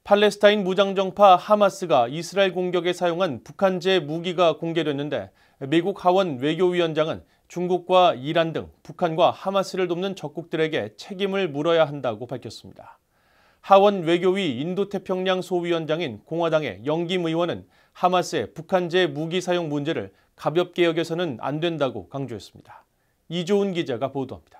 팔레스타인 무장정파 하마스가 이스라엘 공격에 사용한 북한제 무기가 공개됐는데 미국 하원 외교위원장은 중국과 이란 등 북한과 하마스를 돕는 적국들에게 책임을 물어야 한다고 밝혔습니다. 하원 외교위 인도태평양 소위원장인 공화당의 영김 의원은 하마스의 북한제 무기 사용 문제를 가볍게 여겨서는 안 된다고 강조했습니다. 이조은 기자가 보도합니다.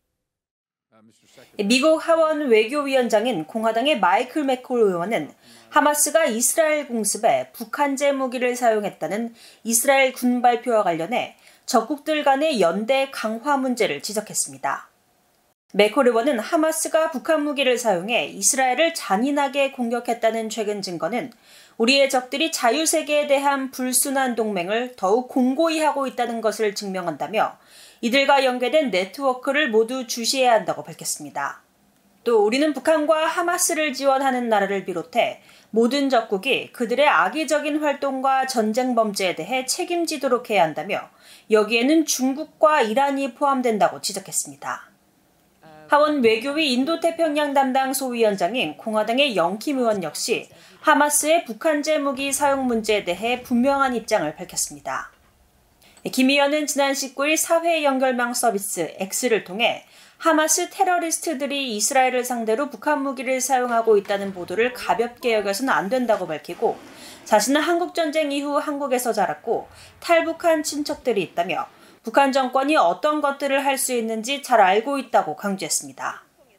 미국 하원 외교위원장인 공화당의 마이클 맥콜 의원은 하마스가 이스라엘 공습에 북한제 무기를 사용했다는 이스라엘 군 발표와 관련해 적국들 간의 연대 강화 문제를 지적했습니다. 맥콜 의원은 하마스가 북한 무기를 사용해 이스라엘을 잔인하게 공격했다는 최근 증거는 우리의 적들이 자유세계에 대한 불순한 동맹을 더욱 공고히 하고 있다는 것을 증명한다며 이들과 연계된 네트워크를 모두 주시해야 한다고 밝혔습니다. 또 우리는 북한과 하마스를 지원하는 나라를 비롯해 모든 적국이 그들의 악의적인 활동과 전쟁 범죄에 대해 책임지도록 해야 한다며 여기에는 중국과 이란이 포함된다고 지적했습니다. 하원 외교위 인도태평양 담당 소위원장인 공화당의 영킴 의원 역시 하마스의 북한제 무기 사용 문제에 대해 분명한 입장을 밝혔습니다. 김 의원은 지난 19일 사회 연결망 서비스 X를 통해 하마스 테러리스트들이 이스라엘을 상대로 북한 무기를 사용하고 있다는 보도를 가볍게 여겨서는 안 된다고 밝히고 자신은 한국전쟁 이후 한국에서 자랐고 탈북한 친척들이 있다며 북한 정권이 어떤 것들을 할 수 있는지 잘 알고 있다고 강조했습니다.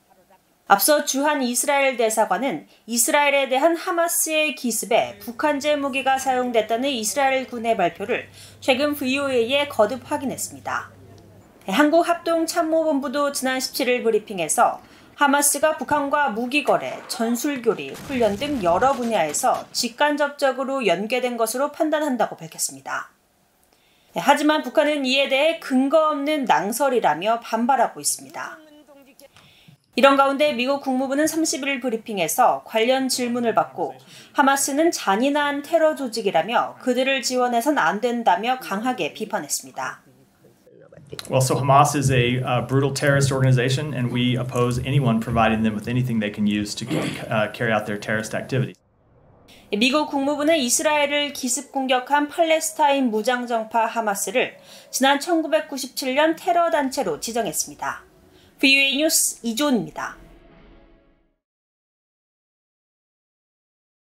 앞서 주한 이스라엘 대사관은 이스라엘에 대한 하마스의 기습에 북한제 무기가 사용됐다는 이스라엘 군의 발표를 최근 VOA에 거듭 확인했습니다. 한국합동참모본부도 지난 17일 브리핑에서 하마스가 북한과 무기거래, 전술교리, 훈련 등 여러 분야에서 직간접적으로 연계된 것으로 판단한다고 밝혔습니다. 하지만 북한은 이에 대해 근거 없는 낭설이라며 반발하고 있습니다. 이런 가운데 미국 국무부는 31일 브리핑에서 관련 질문을 받고 하마스는 잔인한 테러 조직이라며 그들을 지원해선 안 된다며 강하게 비판했습니다. Well, so Hamas is a brutal terrorist organization, and we oppose anyone providing them with anything they can use to carry out their terrorist activities. 미국 국무부는 이스라엘을 기습 공격한 팔레스타인 무장정파 하마스를 지난 1997년 테러 단체로 지정했습니다. VOA 뉴스 이조은입니다.